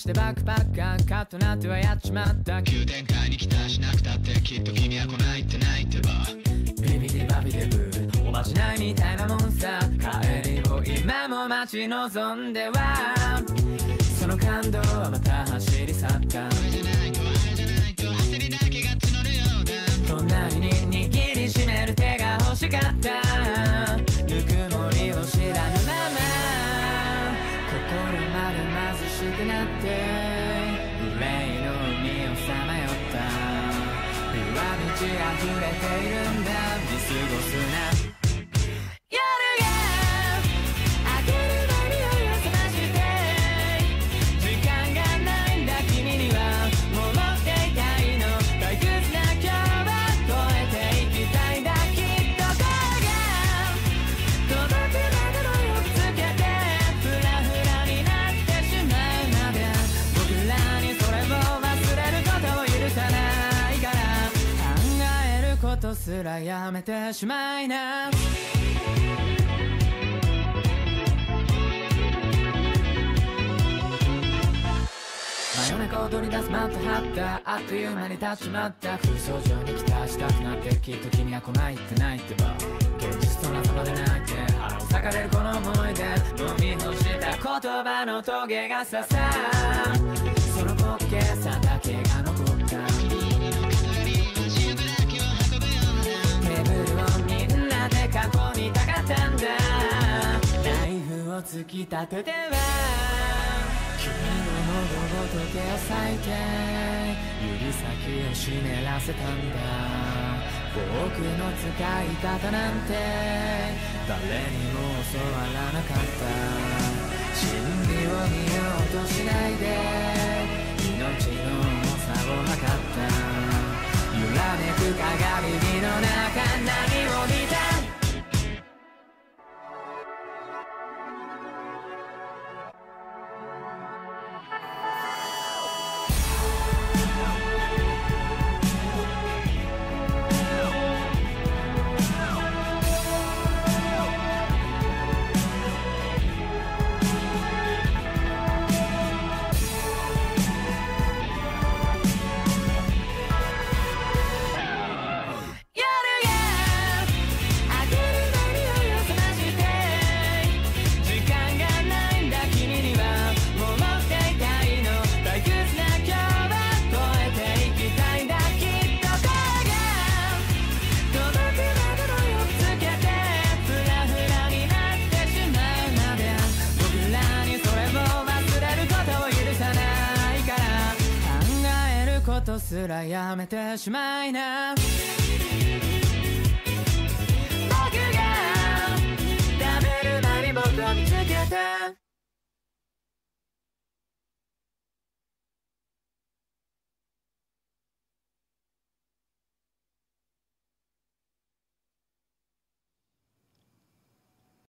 してバックパッカーカッとなってはやっちまった。 急展開に期待しなくたってきっと君は来ないってないってば。 ビビデバビデブーおまじないみたいなもんさ。帰りを今も待ち望んではその感動はまた走り去った。 あれじゃないとあれじゃないと焦りだけが募るようだ。 隣に握りしめる手が欲しかった。ぬくもりを知らぬまま心まで貧しくなって憂いの海をさまよった。夜は満ち溢れているんだ。見過ごすな。夜が明ける前に酔いを覚まして時間がないんだ君には戻っていたいの。退屈な今日は越えていきたいんだ。きっと声が届くまでのよくつけてフラフラになってしまうまで僕らにそれを忘れることを許さないから考えることすらやめてしまいな。真夜中踊り出すマット張ったあっという間に立ちまった。空想上に期待したくなってきっと君は来ないってないってば。現実と仲間で泣いて腹を裂かれるこの思いで飲み干した言葉のトゲが刺さその滑稽さだけが残った。テーブルをみんなで囲みたかったんだ。ナイフを突き立てては君の喉ごと手を裂いて指先を湿らせたんだ。フォークの使い方なんて誰にも教わらなかった。真理を見ようとしないで命の重さを測った。揺らめく鏡火の中何を見た。ことすらやめてしまいな。僕が食べる前に僕を見つけて